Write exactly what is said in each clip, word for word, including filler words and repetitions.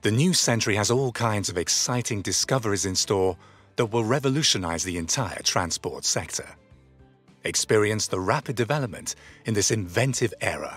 The new century has all kinds of exciting discoveries in store that will revolutionize the entire transport sector. Experience the rapid development in this inventive era.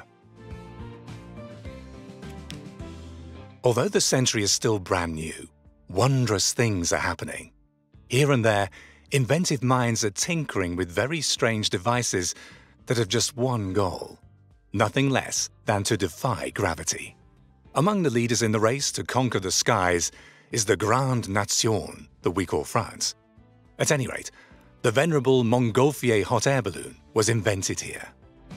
Although the Century is still brand new, wondrous things are happening. Here and there, inventive minds are tinkering with very strange devices that have just one goal, nothing less than to defy gravity. Among the leaders in the race to conquer the skies is the Grande Nation that we call France. At any rate, the venerable Montgolfier hot air balloon was invented here.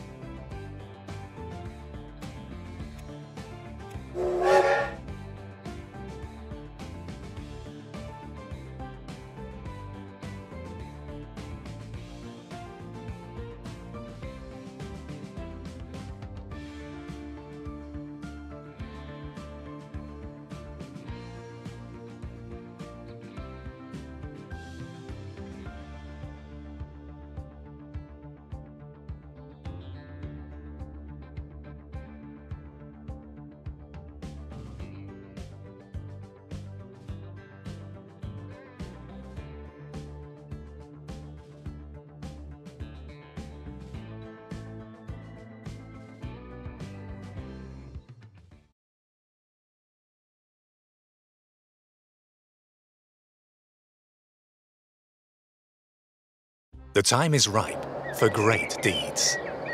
The time is ripe for great deeds.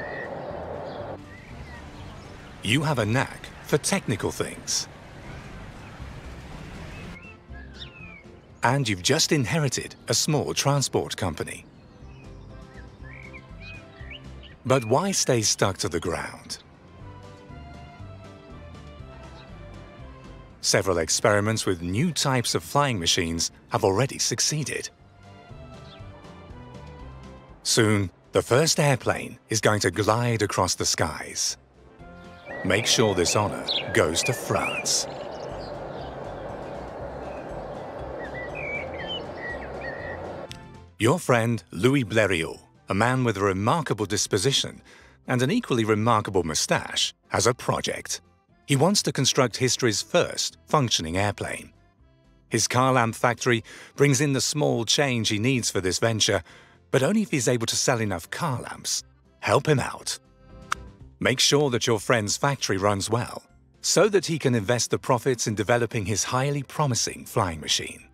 You have a knack for technical things. And you've just inherited a small transport company. But why stay stuck to the ground? Several experiments with new types of flying machines have already succeeded. Soon, the first airplane is going to glide across the skies. Make sure this honor goes to France. Your friend Louis Blériot, a man with a remarkable disposition and an equally remarkable moustache, has a project. He wants to construct history's first functioning airplane. His car lamp factory brings in the small change he needs for this venture, but only if he's able to sell enough car lamps. Help him out. Make sure that your friend's factory runs well, so that he can invest the profits in developing his highly promising flying machine.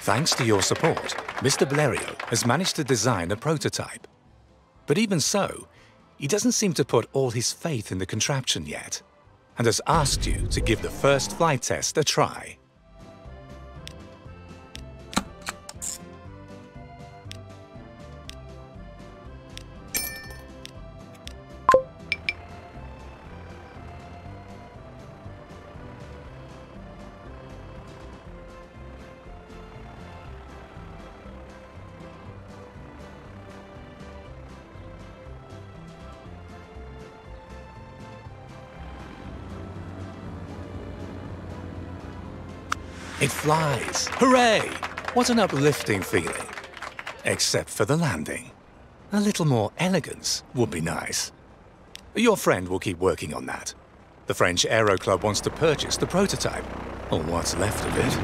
Thanks to your support, Mister Blériot has managed to design a prototype. But even so, he doesn't seem to put all his faith in the contraption yet, and has asked you to give the first flight test a try. It flies! Hooray! What an uplifting feeling. Except for the landing. A little more elegance would be nice. Your friend will keep working on that. The French Aero Club wants to purchase the prototype, or what's left of it.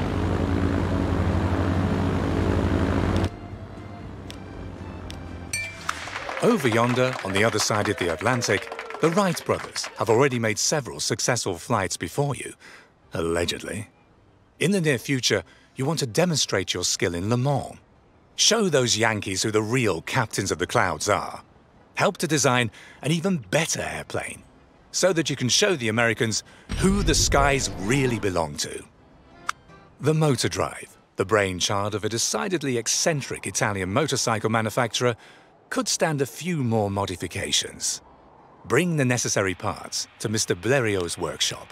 Over yonder, on the other side of the Atlantic, the Wright brothers have already made several successful flights before you, allegedly. In the near future, you want to demonstrate your skill in Le Mans. Show those Yankees who the real captains of the clouds are. Help to design an even better airplane, so that you can show the Americans who the skies really belong to. The Motor Drive, the brainchild of a decidedly eccentric Italian motorcycle manufacturer, could stand a few more modifications. Bring the necessary parts to Mister Blériot's workshop.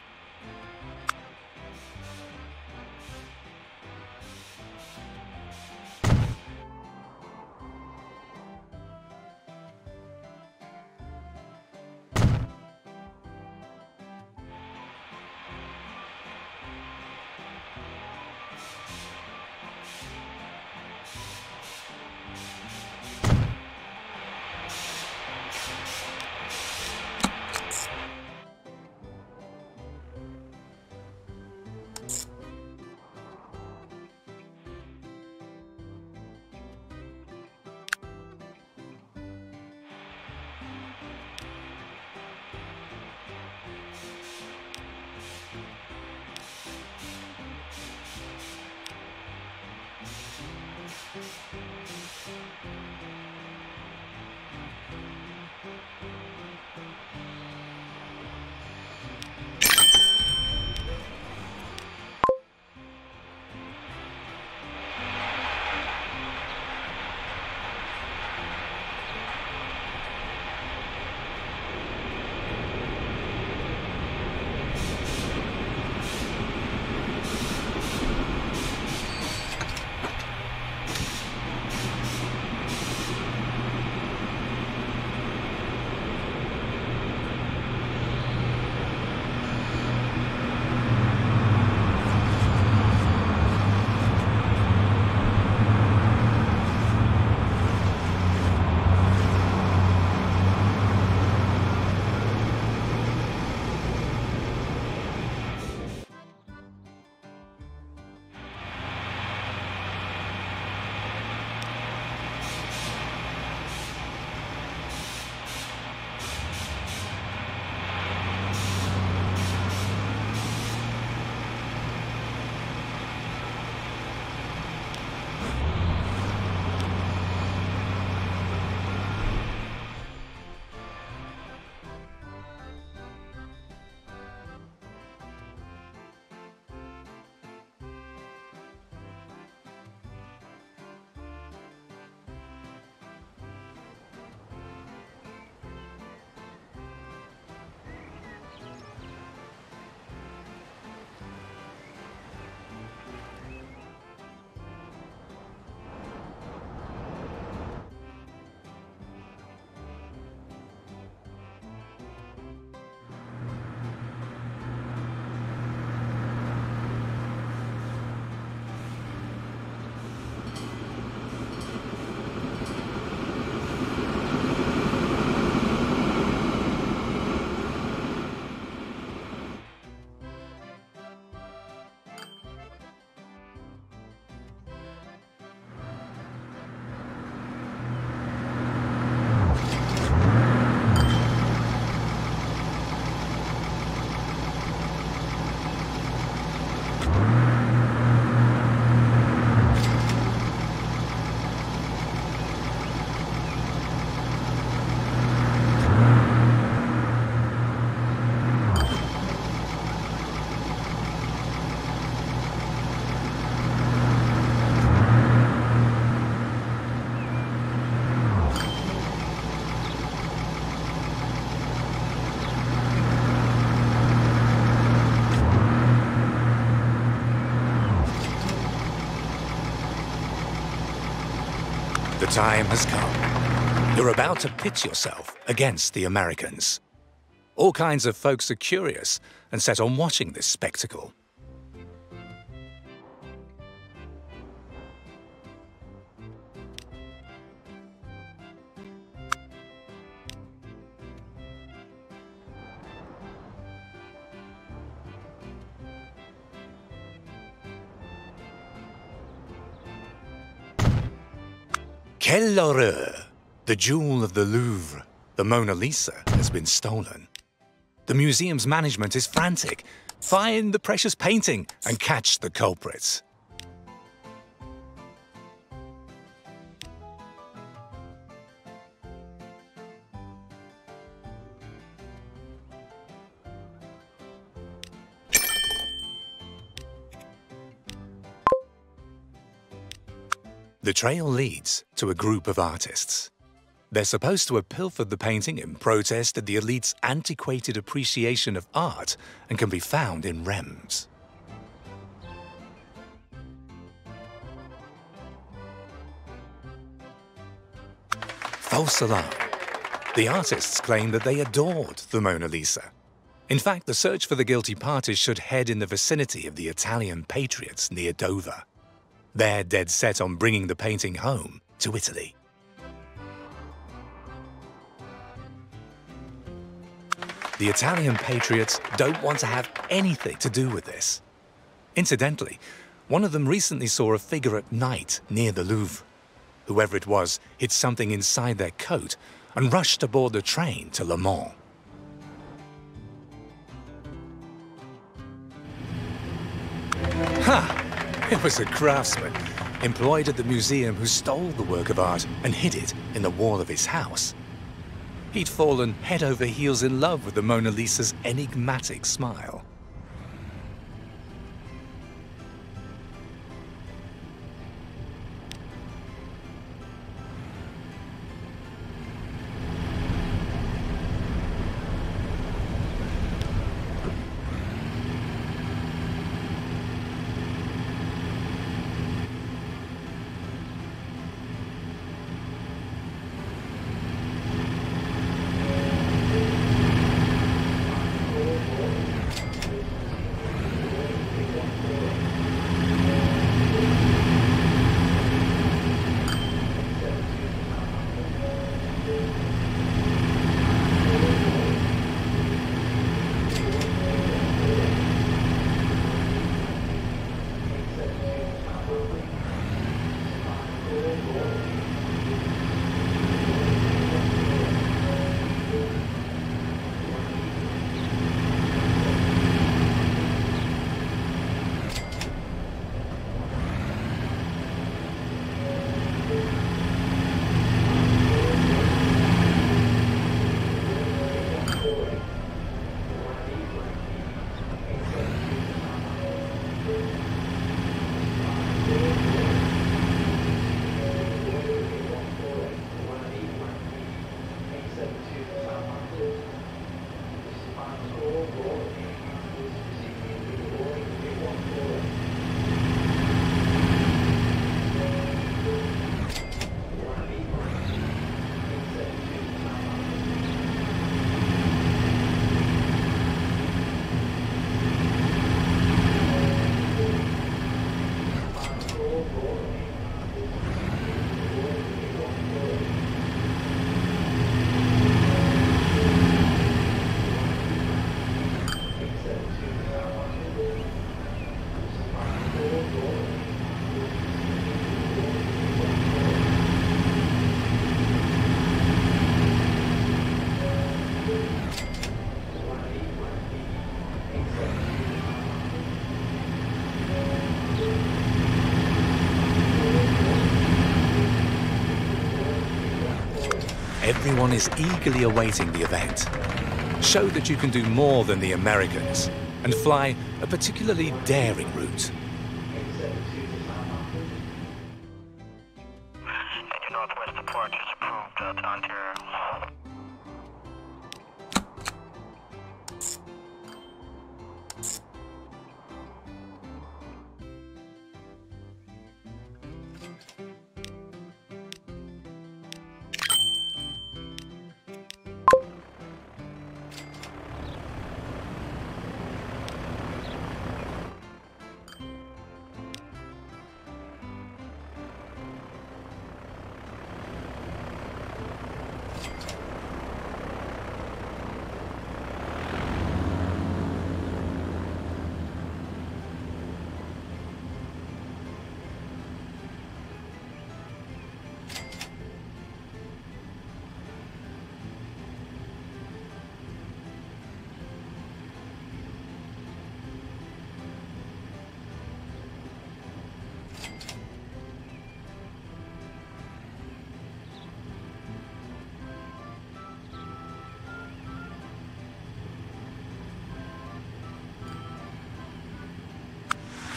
The time has come. You're about to pitch yourself against the Americans. All kinds of folks are curious and set on watching this spectacle. Quelle horreur! The jewel of the Louvre, the Mona Lisa, has been stolen. The museum's management is frantic. Find the precious painting and catch the culprits. The trail leads to a group of artists. They're supposed to have pilfered the painting in protest at the elite's antiquated appreciation of art and can be found in Reims. False alarm. The artists claim that they adored the Mona Lisa. In fact, the search for the guilty parties should head in the vicinity of the Italian Patriots near Dover. They're dead set on bringing the painting home to Italy. The Italian Patriots don't want to have anything to do with this. Incidentally, one of them recently saw a figure at night near the Louvre. Whoever it was hid something inside their coat and rushed aboard the train to Le Mans. Ha! It was a craftsman employed at the museum who stole the work of art and hid it in the wall of his house. He'd fallen head over heels in love with the Mona Lisa's enigmatic smile. Everyone is eagerly awaiting the event. Show that you can do more than the Americans and fly a particularly daring route. Your northwest departure is approved, Delta Ontario.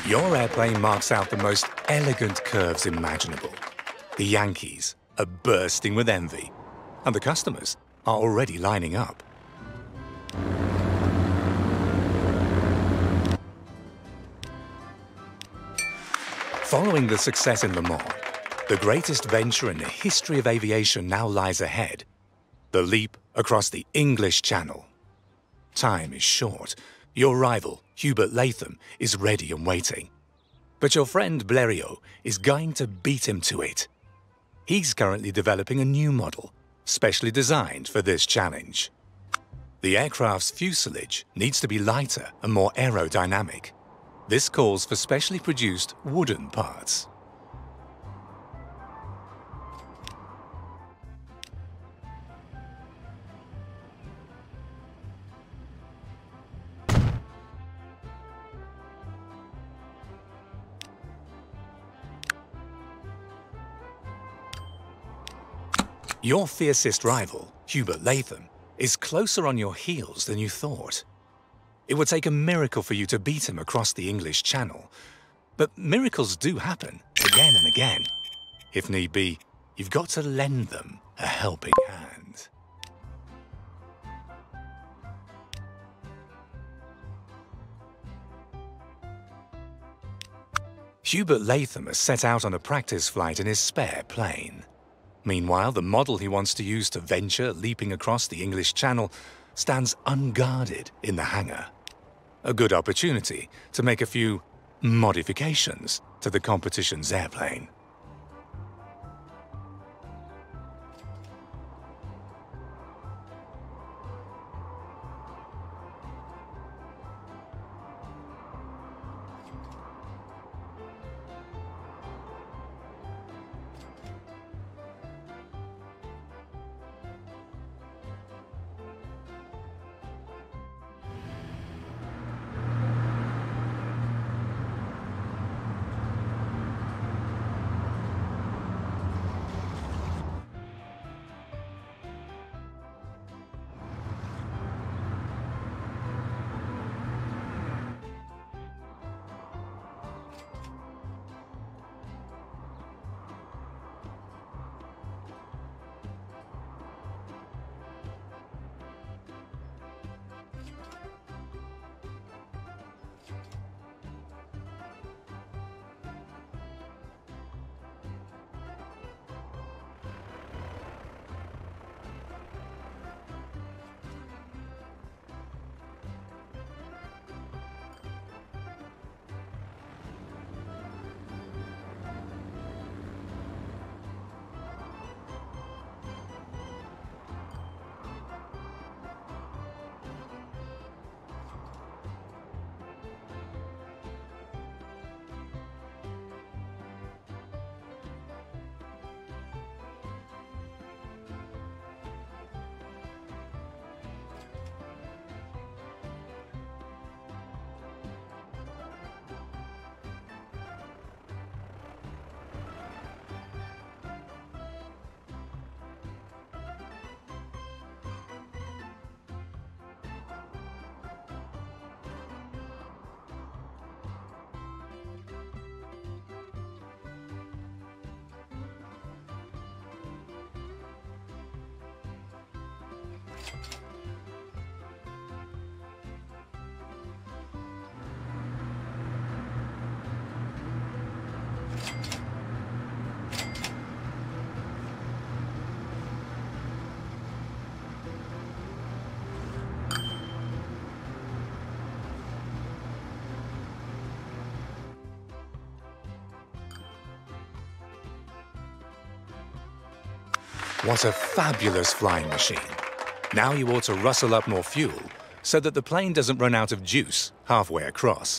Your airplane marks out the most elegant curves imaginable. The Yankees are bursting with envy, and the customers are already lining up. Following the success in Le Mans, the greatest venture in the history of aviation now lies ahead: the leap across the English Channel. Time is short. Your rival, Hubert Latham, is ready and waiting. But your friend Blériot is going to beat him to it. He's currently developing a new model, specially designed for this challenge. The aircraft's fuselage needs to be lighter and more aerodynamic. This calls for specially produced wooden parts. Your fiercest rival, Hubert Latham, is closer on your heels than you thought. It would take a miracle for you to beat him across the English Channel. But miracles do happen, again and again. If need be, you've got to lend them a helping hand. Hubert Latham has set out on a practice flight in his spare plane. Meanwhile, the model he wants to use to venture leaping across the English Channel stands unguarded in the hangar. A good opportunity to make a few modifications to the competition's airplane. What a fabulous flying machine. Now you ought to rustle up more fuel so that the plane doesn't run out of juice halfway across.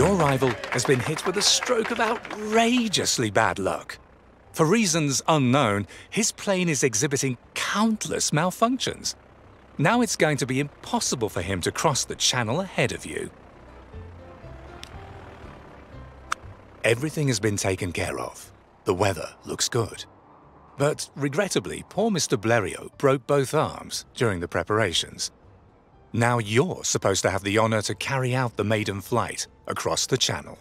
Your rival has been hit with a stroke of outrageously bad luck. For reasons unknown, his plane is exhibiting countless malfunctions. Now it's going to be impossible for him to cross the channel ahead of you. Everything has been taken care of. The weather looks good. But regrettably, poor Mister Blériot broke both arms during the preparations. Now you're supposed to have the honor to carry out the maiden flight across the channel.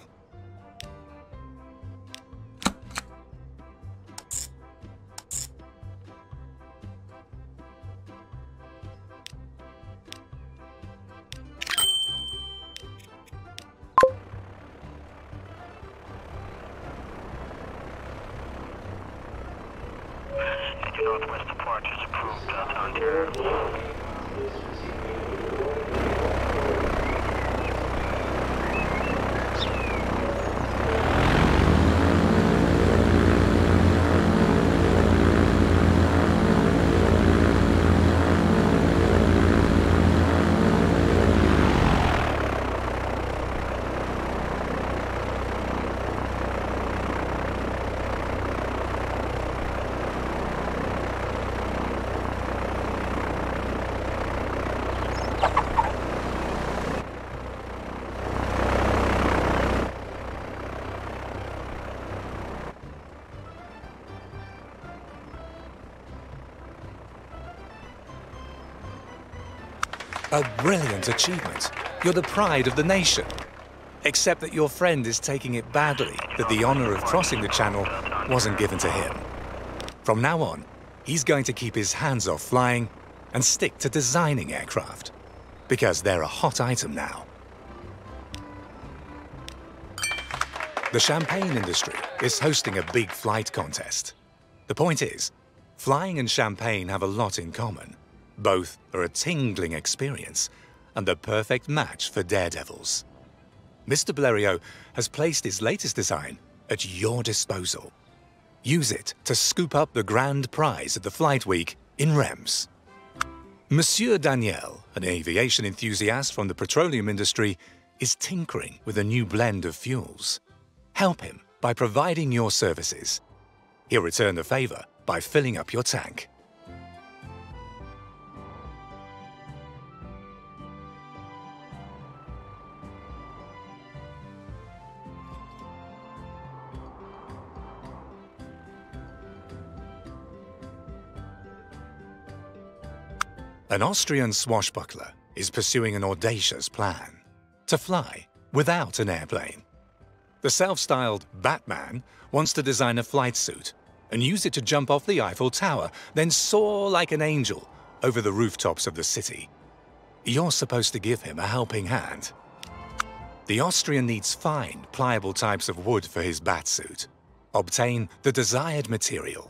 Northwest departure is approved. Delta Ontario. A brilliant achievement. You're the pride of the nation. Except that your friend is taking it badly that the honor of crossing the channel wasn't given to him. From now on, he's going to keep his hands off flying and stick to designing aircraft. Because they're a hot item now. The champagne industry is hosting a big flight contest. The point is, flying and champagne have a lot in common. Both are a tingling experience and the perfect match for daredevils. Mister Blériot has placed his latest design at your disposal. Use it to scoop up the grand prize at the Flight Week in Reims. Monsieur Daniel, an aviation enthusiast from the petroleum industry, is tinkering with a new blend of fuels. Help him by providing your services. He'll return the favor by filling up your tank. An Austrian swashbuckler is pursuing an audacious plan to fly without an airplane. The self-styled Batman wants to design a flight suit and use it to jump off the Eiffel Tower, then soar like an angel over the rooftops of the city. You're supposed to give him a helping hand. The Austrian needs fine, pliable types of wood for his bat suit. Obtain the desired material.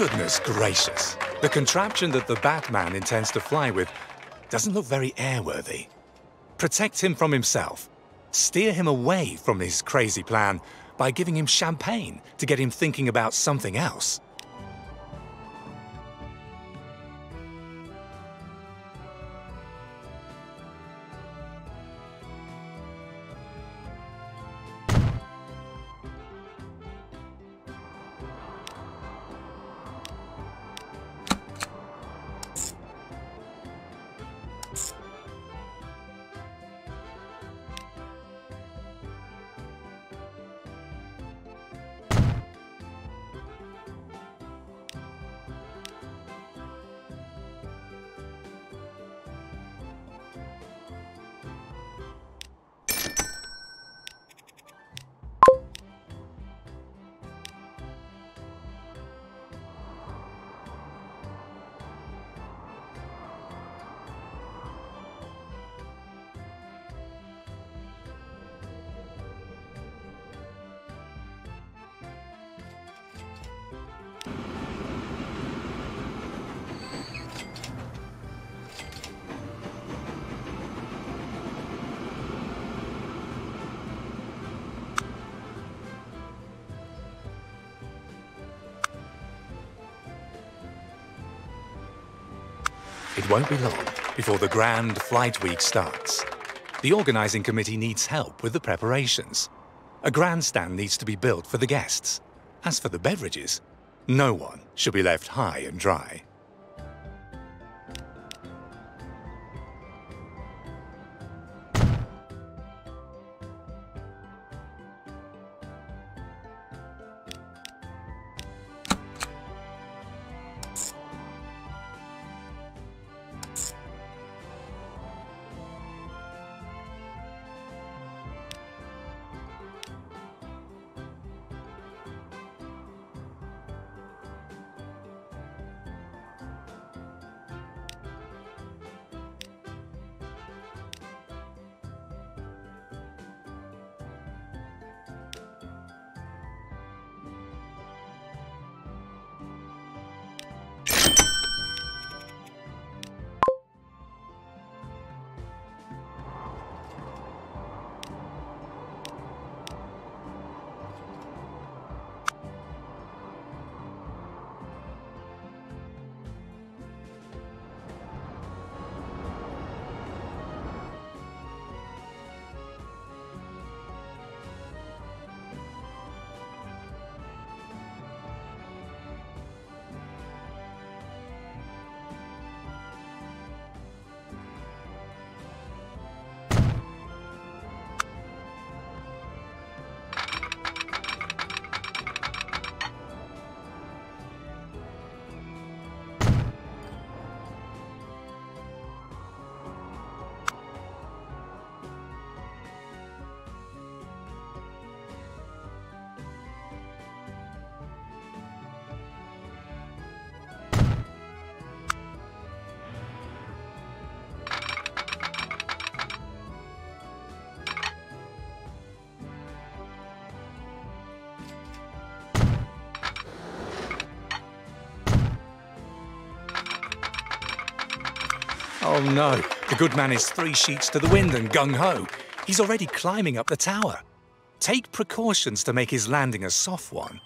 Goodness gracious. The contraption that the Batman intends to fly with doesn't look very airworthy. Protect him from himself. Steer him away from his crazy plan by giving him champagne to get him thinking about something else. It won't be long before the Grand Flight Week starts. The organising committee needs help with the preparations. A grandstand needs to be built for the guests. As for the beverages, no one should be left high and dry. Oh no, the good man is three sheets to the wind and gung-ho. He's already climbing up the tower. Take precautions to make his landing a soft one.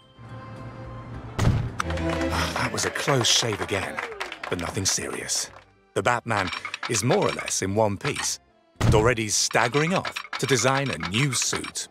Ah, that was a close shave again, but nothing serious. The Batman is more or less in one piece, and already staggering off to design a new suit.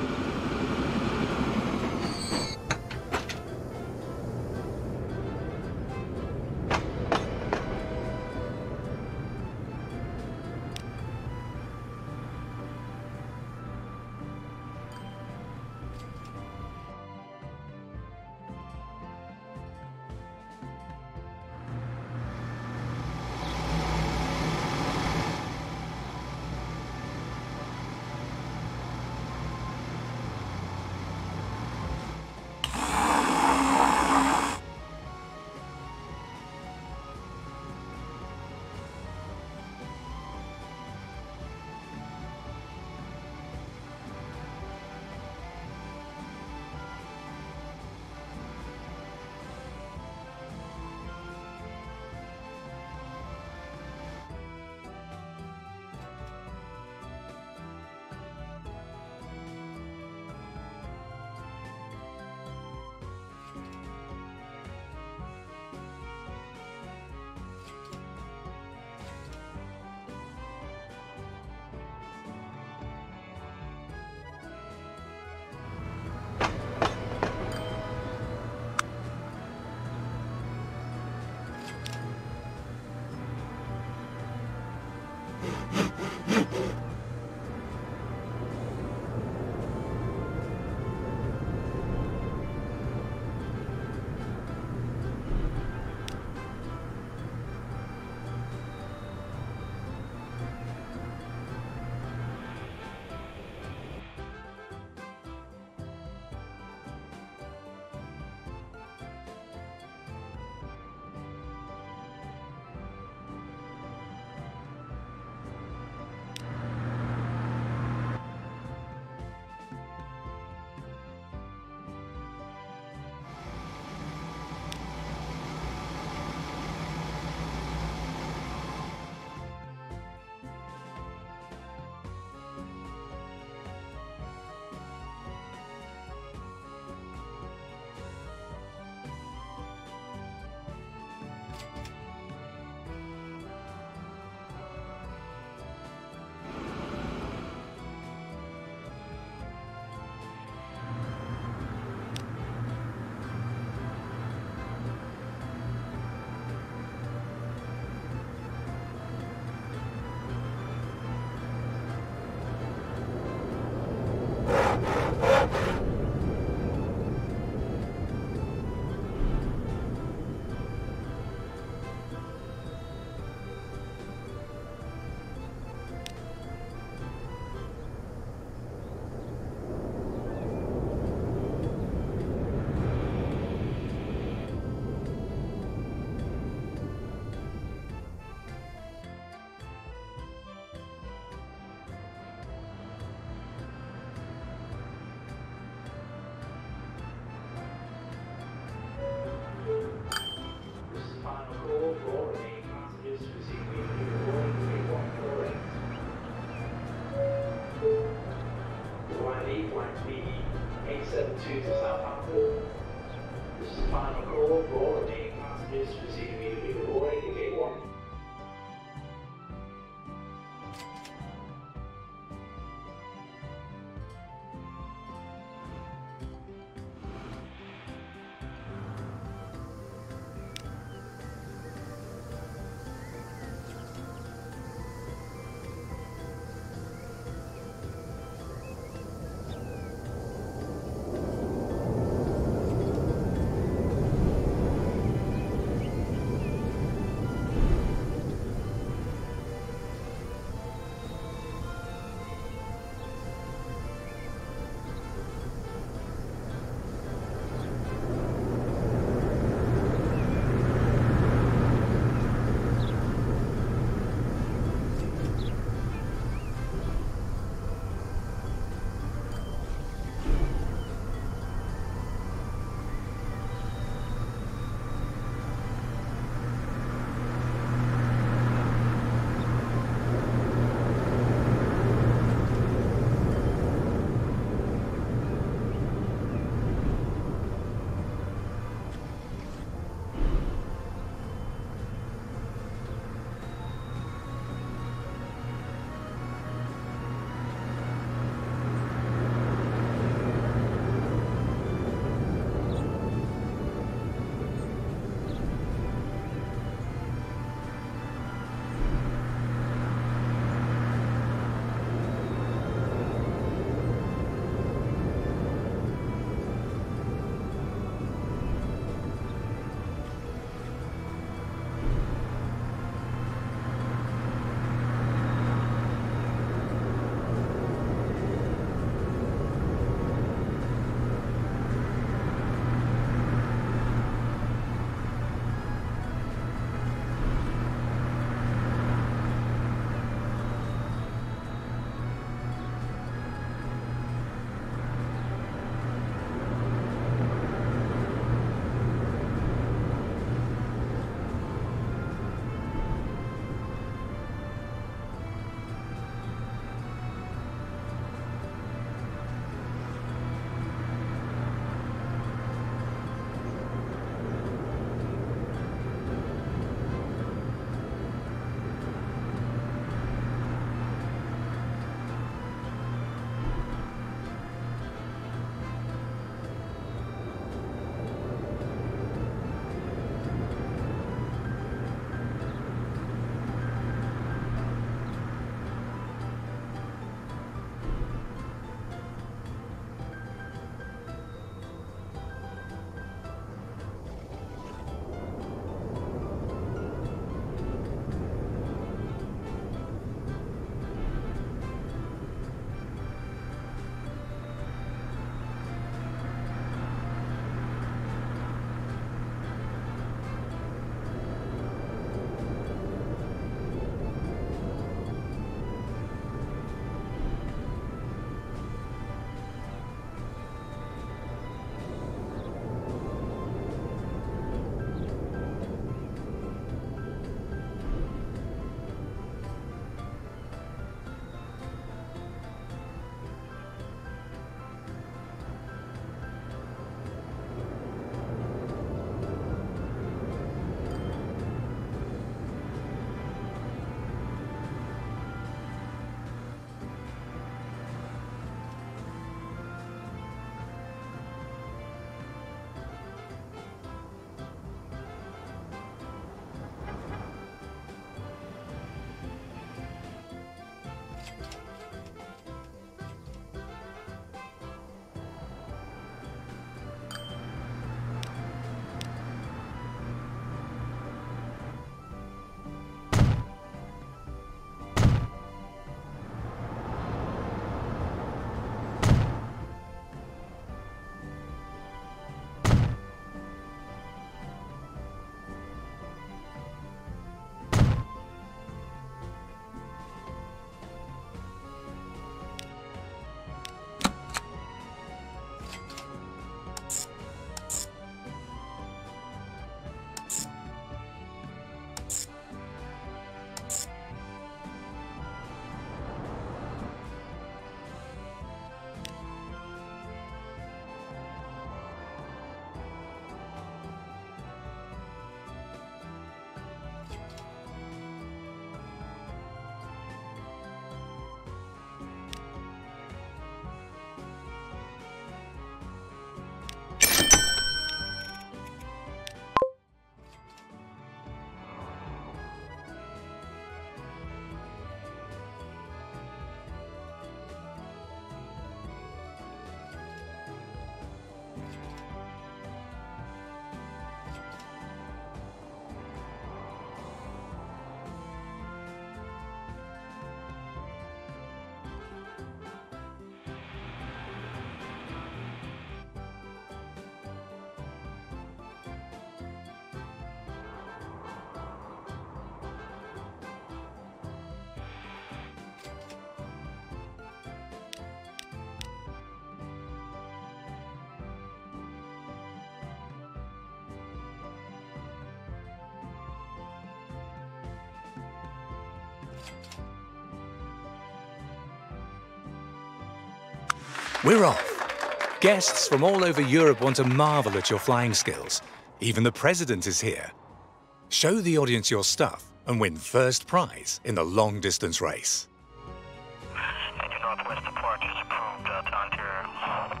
We're off. Guests from all over Europe want to marvel at your flying skills. Even the president is here. Show the audience your stuff and win first prize in the long-distance race. Engine Northwest support is approved at Ontario.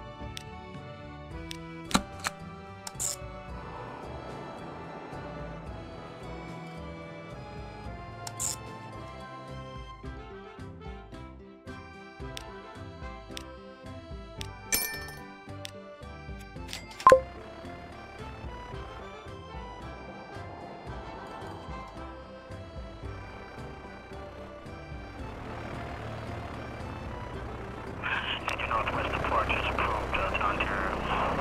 Engine Northwest support is approved at Ontario.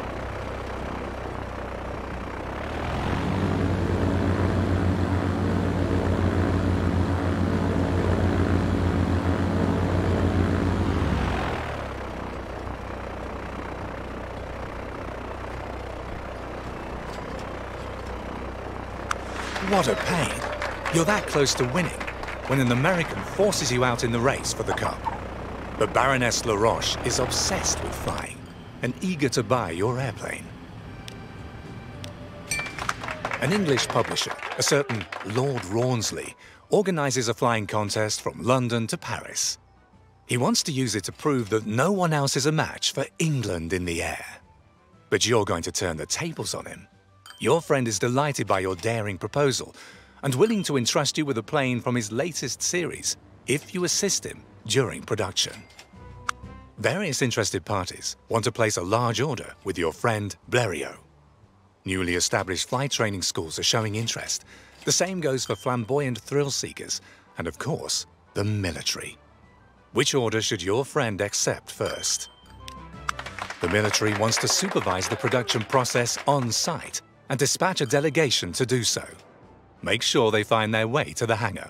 What a pain. You're that close to winning when an American forces you out in the race for the cup. But Baroness LaRoche is obsessed with flying and eager to buy your airplane. An English publisher, a certain Lord Rawnsley, organizes a flying contest from London to Paris. He wants to use it to prove that no one else is a match for England in the air. But you're going to turn the tables on him. Your friend is delighted by your daring proposal and willing to entrust you with a plane from his latest series if you assist him during production. Various interested parties want to place a large order with your friend Blériot. Newly established flight training schools are showing interest. The same goes for flamboyant thrill seekers and, of course, the military. Which order should your friend accept first? The military wants to supervise the production process on site and dispatch a delegation to do so. Make sure they find their way to the hangar.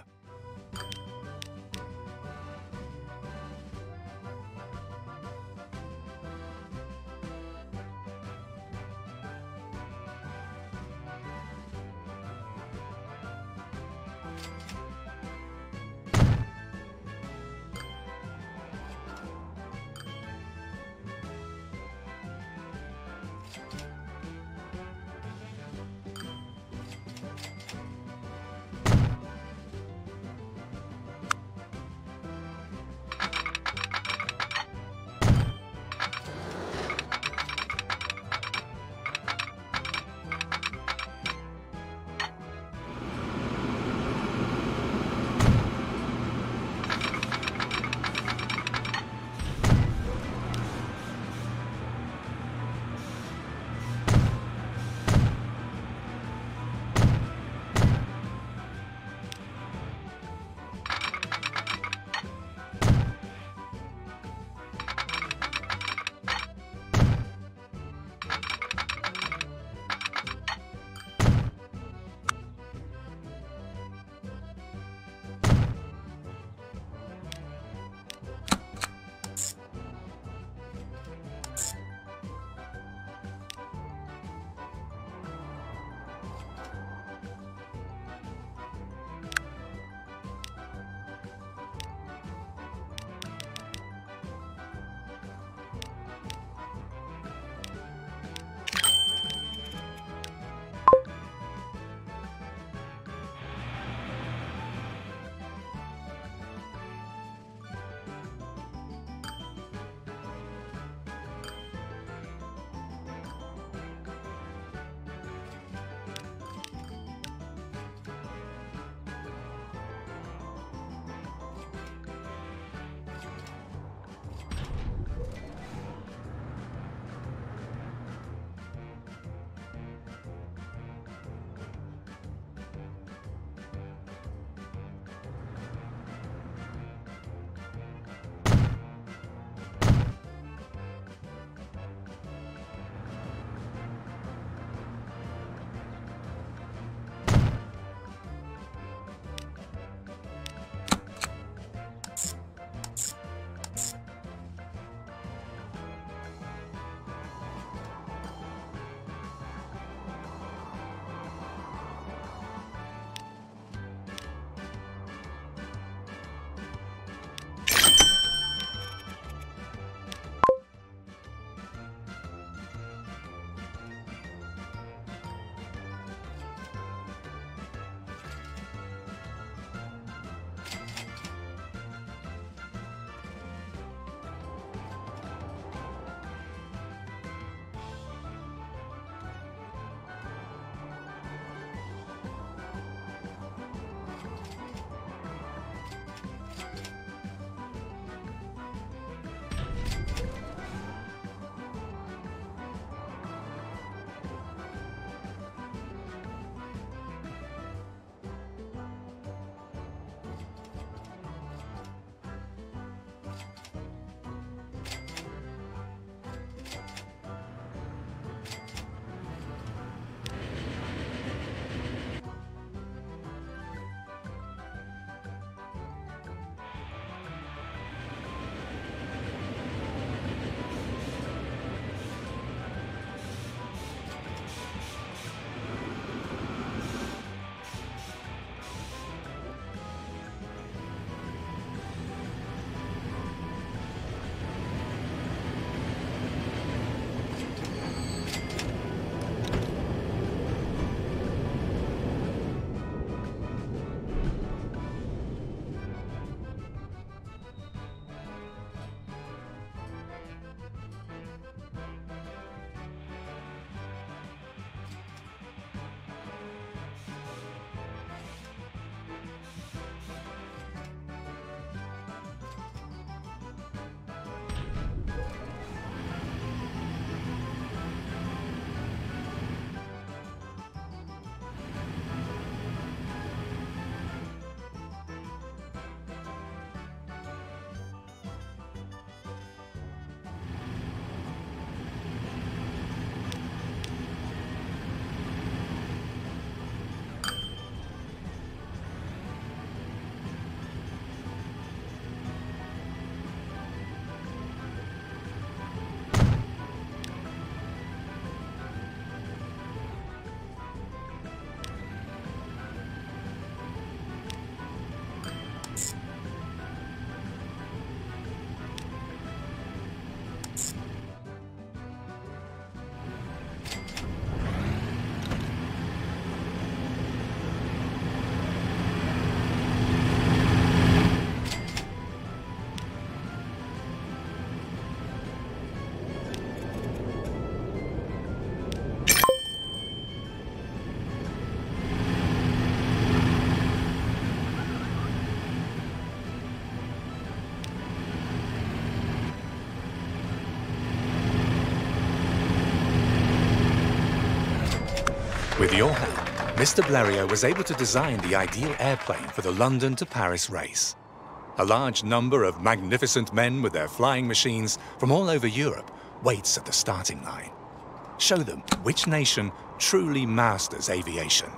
your help, Mister Blériot was able to design the ideal airplane for the London to Paris race. A large number of magnificent men with their flying machines from all over Europe waits at the starting line. Show them which nation truly masters aviation.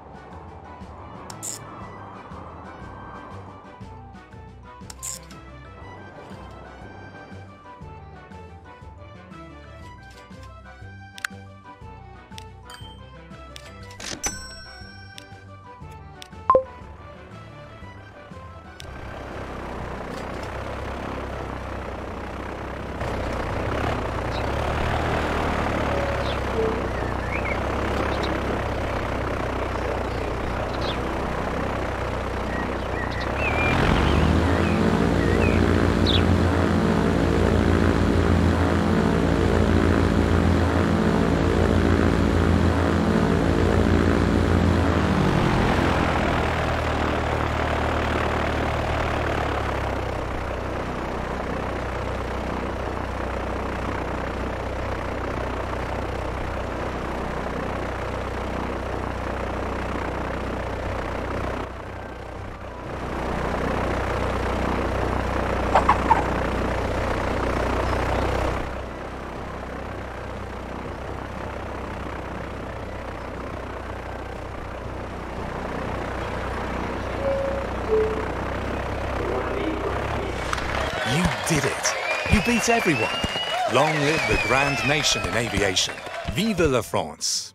You did it! You beat everyone! Long live the grand nation in aviation! Vive la France!